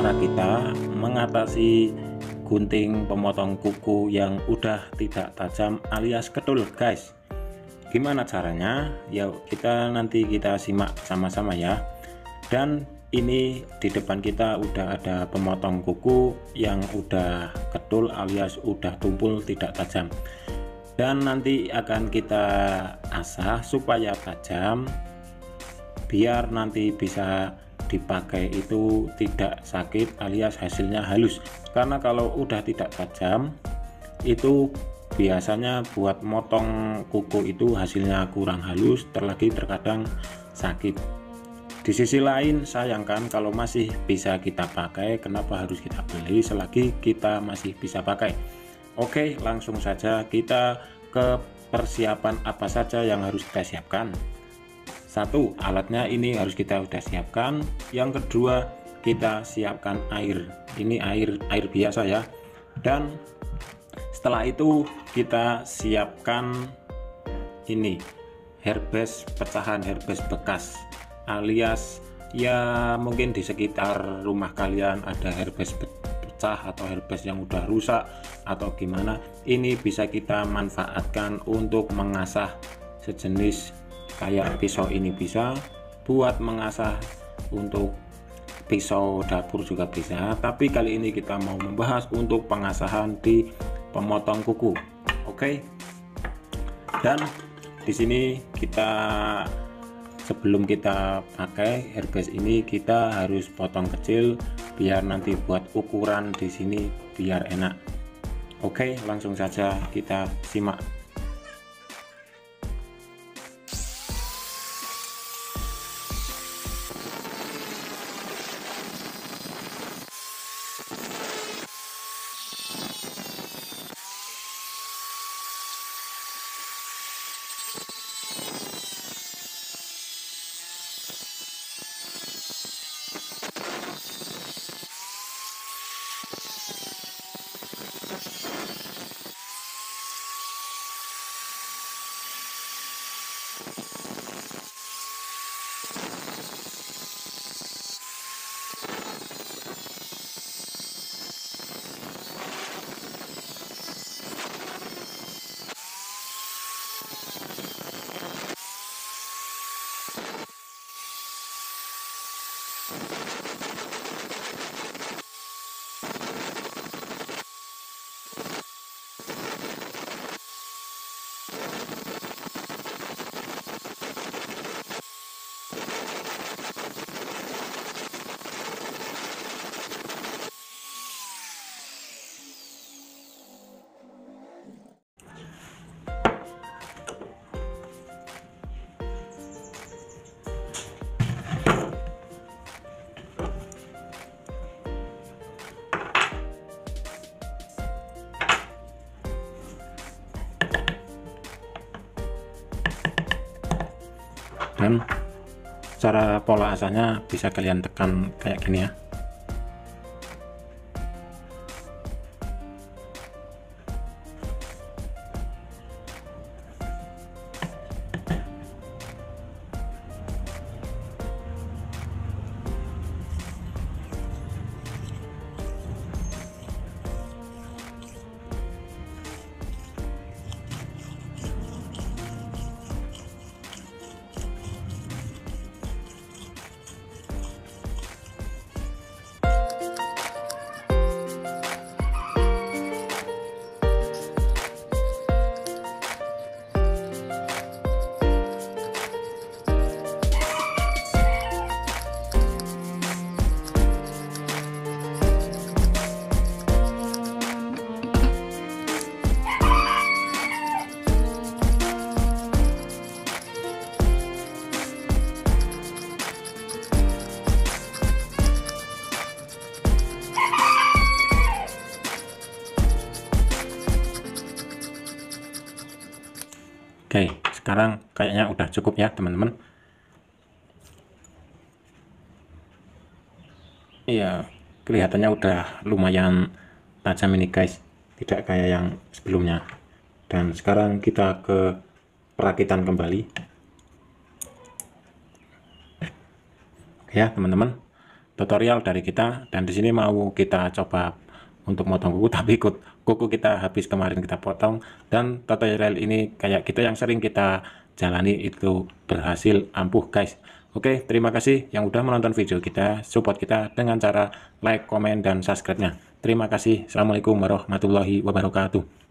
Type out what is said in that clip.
cara kita mengatasi gunting pemotong kuku yang udah tidak tajam alias ketul, guys. Gimana caranya? Ya nanti kita simak sama-sama ya. Dan ini di depan kita udah ada pemotong kuku yang udah ketul alias udah tumpul tidak tajam, dan nanti akan kita asah supaya tajam biar nanti bisa dipakai itu tidak sakit alias hasilnya halus. Karena kalau udah tidak tajam itu biasanya buat motong kuku itu hasilnya kurang halus, terkadang sakit. Di sisi lain sayangkan kalau masih bisa kita pakai, kenapa harus kita beli selagi kita masih bisa pakai. Oke, langsung saja kita ke persiapan apa saja yang harus kita siapkan. Satu, alatnya ini harus kita udah siapkan. Yang kedua, kita siapkan air. Ini air biasa ya. Dan setelah itu kita siapkan ini herbes pecahan, herbes bekas alias ya mungkin di sekitar rumah kalian ada herbes pecah atau herbes yang udah rusak atau gimana. Ini bisa kita manfaatkan untuk mengasah sejenis kayak pisau, ini bisa buat mengasah untuk pisau dapur juga bisa, tapi kali ini kita mau membahas untuk pengasahan di pemotong kuku. Oke. Dan di sini kita sebelum kita pakai herbes ini kita harus potong kecil biar nanti buat ukuran di sini biar enak. Oke, langsung saja kita simak. Dan cara pola asahnya bisa kalian tekan kayak gini ya. Oke, sekarang kayaknya udah cukup ya teman-teman. Iya, kelihatannya udah lumayan tajam ini guys, tidak kayak yang sebelumnya. Dan sekarang kita ke perakitan kembali. Oke ya teman-teman, tutorial dari kita, dan di sini mau kita coba untuk motong kuku, tapi kuku kita habis kemarin kita potong, dan tutorial ini kayak kita yang sering kita jalani itu berhasil ampuh guys. Oke, terima kasih yang udah menonton video kita, support kita dengan cara like, komen, dan subscribe-nya. Terima kasih. Assalamualaikum warahmatullahi wabarakatuh.